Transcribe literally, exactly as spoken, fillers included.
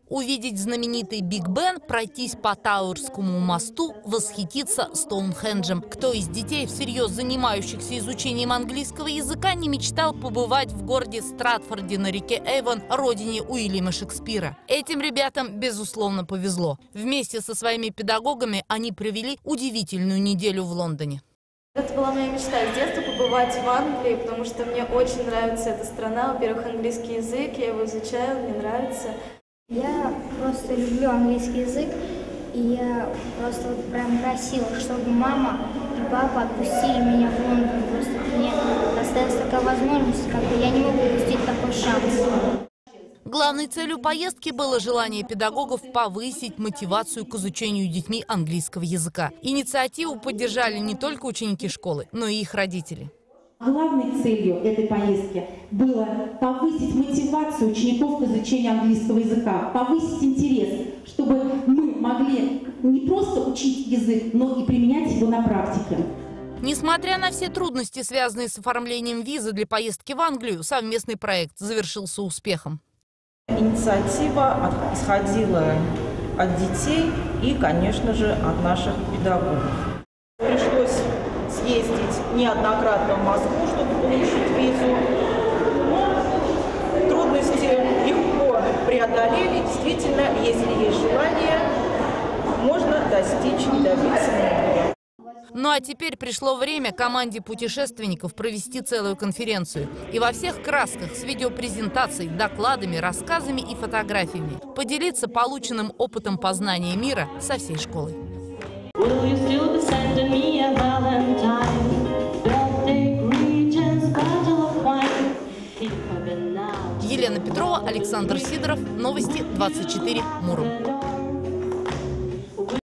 Увидеть знаменитый Биг Бен, пройтись по Тауэрскому мосту, восхититься Стоунхенджем. Кто из детей, всерьез занимающихся изучением английского языка, не мечтал побывать в городе Стратфорде на реке Эвон, родине Уильяма Шекспира? Этим ребятам, безусловно, повезло. Вместе со своими педагогами они провели удивительную неделю в Лондоне. Это была моя мечта с детства побывать в Англии, потому что мне очень нравится эта страна. Во-первых, английский язык, я его изучаю, мне нравится. Я просто люблю английский язык, и я просто вот прям просила, чтобы мама и папа отпустили меня в Лондон. Просто мне осталась такая возможность, как бы я не могу упустить такой шанс. Главной целью поездки было желание педагогов повысить мотивацию к изучению детьми английского языка. Инициативу поддержали не только ученики школы, но и их родители. Главной целью этой поездки было повысить мотивацию учеников к изучению английского языка, повысить интерес, чтобы мы могли не просто учить язык, но и применять его на практике. Несмотря на все трудности, связанные с оформлением визы для поездки в Англию, совместный проект завершился успехом. Инициатива исходила от детей и, конечно же, от наших педагогов. Пришлось съездить неоднократно в Москву, чтобы получить визу. Но трудности легко преодолели. Действительно, если есть желание, можно достичь и добиться многого. Ну а теперь пришло время команде путешественников провести целую конференцию. И во всех красках, с видеопрезентацией, докладами, рассказами и фотографиями поделиться полученным опытом познания мира со всей школой. Елена Петрова, Александр Сидоров. Новости двадцать четыре. Муром.